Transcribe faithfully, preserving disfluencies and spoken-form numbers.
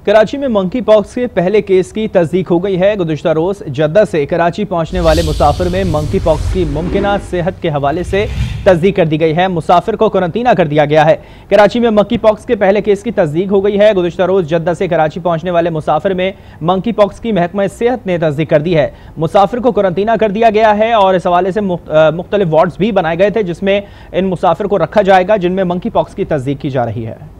कराची में monkey pox के पहले केस की तस्दीक हो गई है। गुज़िश्ता रोज जद्दा से कराची पहुंचने वाले मुसाफिर में मंकी पॉक्स की मुमकिना सेहत के हवाले से तस्दीक कर दी गई है। मुसाफिर को क्वारंटीना कर दिया गया है। कराची में मंकी पॉक्स के पहले केस की तस्दीक हो गई है। गुज़िश्ता रोज जद्दा से कराची पहुंचने वाले मुसाफिर में मंकी पॉक्स की महकमा सेहत ने तस्दीक कर दी है। मुसाफिर को क्वारंटीना कर दिया गया है और इस हवाले से मुख्तलिफ वार्ड्स भी बनाए गए थे जिसमें इन मुसाफिर को रखा जाएगा जिनमें मंकी पॉक्स की तस्दीक की जा रही है।